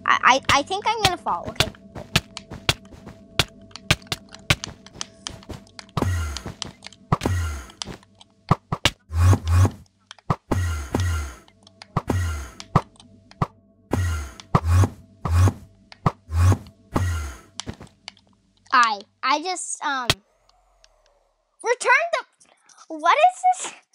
I think I'm gonna fall. Okay. I just return the. What is this?